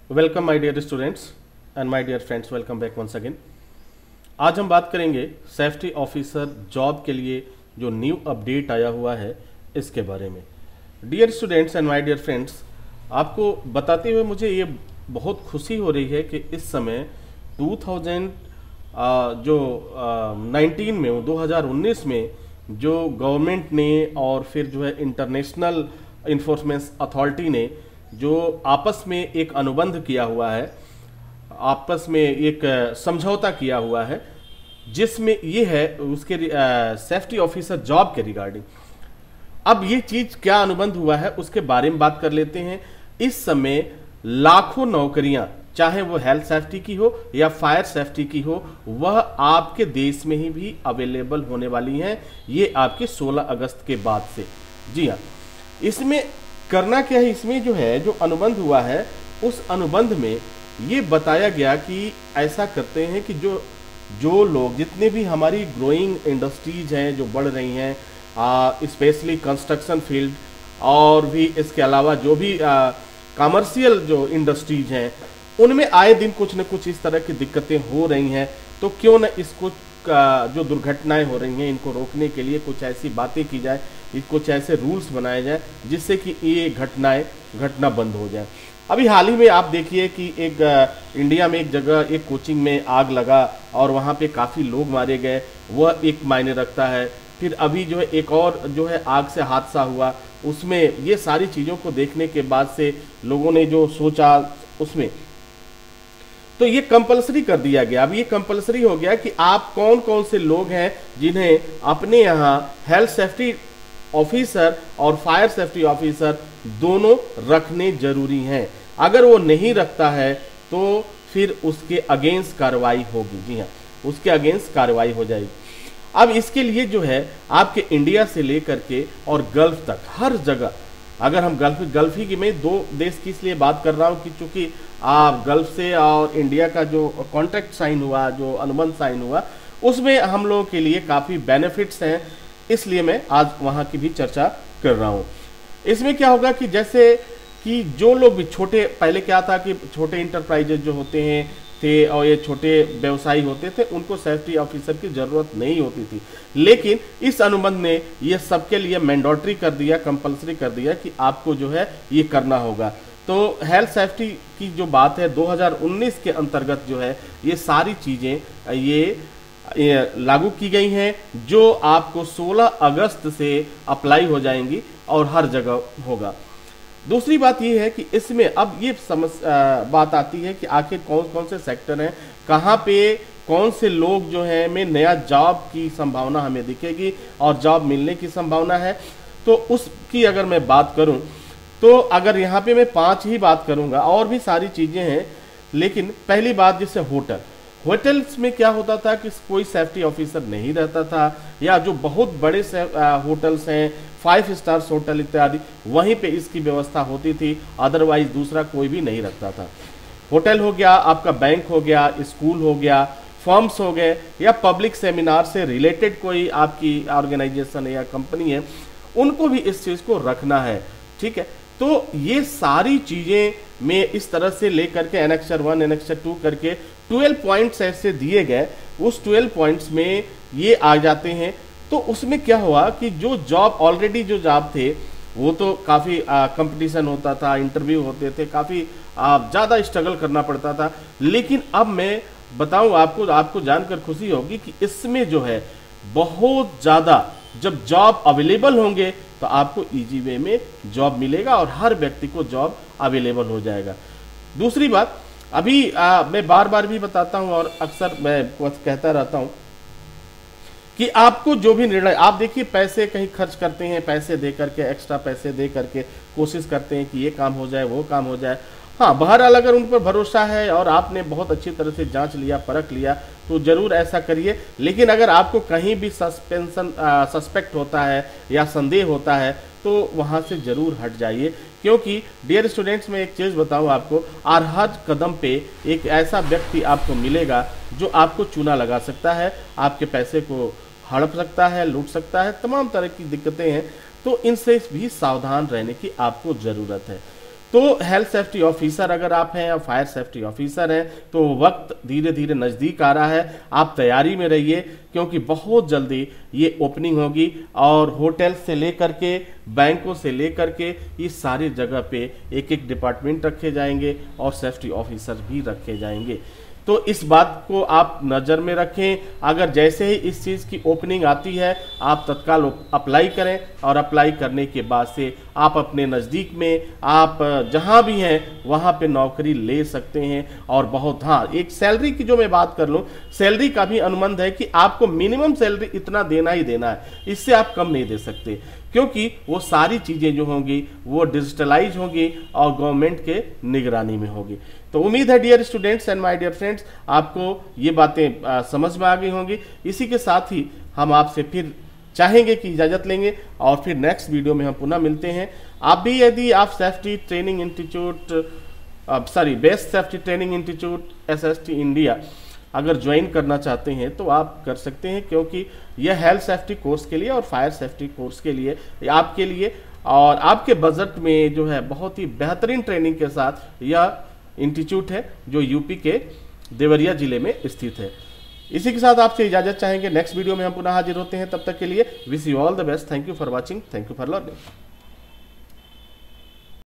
Welcome my dear students and my dear friends, welcome back once again. आज हम बात करेंगे सेफ्टी ऑफिसर जॉब के लिए जो न्यू अपडेट आया हुआ है इसके बारे में। Dear students and my dear friends, आपको बताते हुए मुझे ये बहुत खुशी हो रही है कि इस समय 2019 में जो गवर्नमेंट ने और फिर जो है इंटरनेशनल इन्फोर्समेंट अथॉरिटी ने जो आपस में एक अनुबंध किया हुआ है, आपस में एक समझौता किया हुआ है, जिसमें ये है उसके सेफ्टी ऑफिसर जॉब के रिगार्डिंग। अब ये चीज क्या अनुबंध हुआ है उसके बारे में बात कर लेते हैं। इस समय लाखों नौकरियां, चाहे वो हेल्थ सेफ्टी की हो या फायर सेफ्टी की हो, वह आपके देश में ही भी अवेलेबल होने वाली हैं। ये आपके 16 अगस्त के बाद से। जी हाँ, इसमें करना क्या है, इसमें जो है जो अनुबंध हुआ है उस अनुबंध में ये बताया गया कि ऐसा करते हैं कि जो लोग, जितने भी हमारी ग्रोइंग इंडस्ट्रीज हैं जो बढ़ रही हैं, स्पेशली कंस्ट्रक्शन फील्ड और भी इसके अलावा जो भी कमर्शियल जो इंडस्ट्रीज हैं, उनमें आए दिन कुछ न कुछ इस तरह की दिक्कतें हो रही हैं। तो क्यों न इसको जो दुर्घटनाएं हो रही हैं इनको रोकने के लिए कुछ ऐसी बातें की जाए, कुछ ऐसे रूल्स बनाए जाए जिससे कि ये घटना बंद हो जाए। अभी हाल ही में आप देखिए कि इंडिया में एक जगह एक कोचिंग में आग लगा और वहाँ पे काफ़ी लोग मारे गए, वह एक मायने रखता है। फिर अभी जो है एक और जो है आग से हादसा हुआ, उसमें ये सारी चीज़ों को देखने के बाद से लोगों ने जो सोचा उसमें तो ये कंपलसरी कर दिया गया। अब ये कंपलसरी हो गया कि आप कौन कौन से लोग हैं जिन्हें अपने यहाँ हेल्थ सेफ्टी ऑफिसर और फायर सेफ्टी ऑफिसर दोनों रखने जरूरी हैं। अगर वो नहीं रखता है तो फिर उसके अगेंस्ट कार्रवाई होगी। जी हाँ, उसके अगेंस्ट कार्रवाई हो जाएगी। अब इसके लिए जो है आपके इंडिया से लेकर के और गल्फ तक हर जगह, अगर हम गल्फ ही की मैं दो देश की इसलिए बात कर रहा हूँ कि चूंकि गल्फ से और इंडिया का जो कॉन्ट्रैक्ट साइन हुआ, जो अनुबंध साइन हुआ, उसमें हम लोगों के लिए काफ़ी बेनिफिट्स हैं, इसलिए मैं आज वहाँ की भी चर्चा कर रहा हूँ। इसमें क्या होगा कि जैसे कि जो लोग भी छोटे, पहले क्या था कि छोटे इंटरप्राइजेज जो होते हैं थे और ये छोटे व्यवसायी होते थे, उनको सेफ्टी ऑफिसर की ज़रूरत नहीं होती थी। लेकिन इस अनुबंध ने ये सबके लिए मैंडेटरी कर दिया, कंपलसरी कर दिया कि आपको जो है ये करना होगा। तो हेल्थ सेफ्टी की जो बात है 2019 के अंतर्गत जो है ये सारी चीज़ें ये लागू की गई हैं, जो आपको 16 अगस्त से अप्लाई हो जाएंगी और हर जगह होगा। दूसरी बात यह है कि इसमें अब ये बात आती है कि आखिर कौन कौन से सेक्टर हैं, कहाँ पे कौन से लोग जो हैं में नया जॉब की संभावना हमें दिखेगी और जॉब मिलने की संभावना है। तो उसकी अगर मैं बात करूं तो अगर यहाँ पे मैं 5 ही बात करूंगा, और भी सारी चीज़ें हैं, लेकिन पहली बात जैसे होटल्स में क्या होता था कि कोई सेफ्टी ऑफिसर नहीं रहता था, या जो बहुत बड़े होटल्स हैं 5 स्टार्स होटल इत्यादि, वहीं पे इसकी व्यवस्था होती थी, अदरवाइज दूसरा कोई भी नहीं रखता था। होटल हो गया, आपका बैंक हो गया, स्कूल हो गया, फर्म्स हो गए, या पब्लिक सेमिनार से रिलेटेड कोई आपकी ऑर्गेनाइजेशन है या कंपनी है, उनको भी इस चीज़ को रखना है। ठीक है, तो ये सारी चीज़ें में इस तरह से लेकर के एनेक्सर 1 एनेक्सर 2 करके 12 पॉइंट्स ऐसे दिए गए, उस 12 पॉइंट्स में ये आ जाते हैं। तो उसमें क्या हुआ कि जो जॉब ऑलरेडी जो जॉब थे वो तो काफ़ी कंपटीशन होता था, इंटरव्यू होते थे, काफ़ी ज़्यादा स्ट्रगल करना पड़ता था। लेकिन अब मैं बताऊं आपको जानकर खुशी होगी कि इसमें जो है बहुत ज़्यादा जब जॉब अवेलेबल होंगे तो आपको इजी वे में जॉब मिलेगा और हर व्यक्ति को जॉब अवेलेबल हो जाएगा। दूसरी बात, अभी मैं बार बार भी बताता हूं और अक्सर मैं कहता रहता हूं कि आपको जो भी निर्णय, आप देखिए पैसे कहीं खर्च करते हैं, पैसे दे करके, एक्स्ट्रा पैसे दे करके कोशिश करते हैं कि ये काम हो जाए, वो काम हो जाए। हाँ, बहरहाल अगर उन पर भरोसा है और आपने बहुत अच्छी तरह से जांच लिया, परख लिया, तो जरूर ऐसा करिए। लेकिन अगर आपको कहीं भी सस्पेक्ट होता है या संदेह होता है तो वहाँ से जरूर हट जाइए, क्योंकि डियर स्टूडेंट्स मैं एक चीज़ बताऊँ आपको, और हर कदम पे एक ऐसा व्यक्ति आपको मिलेगा जो आपको चूना लगा सकता है, आपके पैसे को हड़प सकता है, लूट सकता है, तमाम तरह की दिक्कतें हैं। तो इनसे भी सावधान रहने की आपको ज़रूरत है। तो हेल्थ सेफ्टी ऑफिसर अगर आप हैं या फायर सेफ्टी ऑफिसर हैं तो वक्त धीरे धीरे नज़दीक आ रहा है, आप तैयारी में रहिए क्योंकि बहुत जल्दी ये ओपनिंग होगी और होटल से लेकर के बैंकों से लेकर के इस सारी जगह पे एक एक डिपार्टमेंट रखे जाएंगे और सेफ्टी ऑफिसर भी रखे जाएंगे। तो इस बात को आप नज़र में रखें। अगर जैसे ही इस चीज़ की ओपनिंग आती है आप तत्काल अप्लाई करें और अप्लाई करने के बाद से आप अपने नज़दीक में आप जहां भी हैं वहां पे नौकरी ले सकते हैं। और बहुत, हाँ, एक सैलरी की जो मैं बात कर लूँ, सैलरी का भी अनुबंध है कि आपको मिनिमम सैलरी इतना देना ही देना है, इससे आप कम नहीं दे सकते क्योंकि वो सारी चीज़ें जो होंगी वो डिजिटलाइज होंगी और गवर्नमेंट के निगरानी में होगी। तो उम्मीद है dear students and my dear friends आपको ये बातें समझ में आ गई होंगी। इसी के साथ ही हम आपसे फिर चाहेंगे कि इजाज़त लेंगे और फिर नेक्स्ट वीडियो में हम पुनः मिलते हैं। आप भी यदि आप safety training institute best safety training institute SST India अगर ज्वाइन करना चाहते हैं तो आप कर सकते हैं क्योंकि यह हेल्थ सेफ्टी कोर्स के लिए और फायर सेफ्टी कोर्स के लिए आपके लिए और आपके बजट में जो है बहुत ही बेहतरीन ट्रेनिंग के साथ यह इंस्टीट्यूट है जो यूपी के देवरिया जिले में स्थित है। इसी के साथ आपसे इजाजत चाहेंगे, नेक्स्ट वीडियो में हम पुनः हाजिर होते हैं। तब तक के लिए wish you all the best. Thank you for watching, thank you for learning.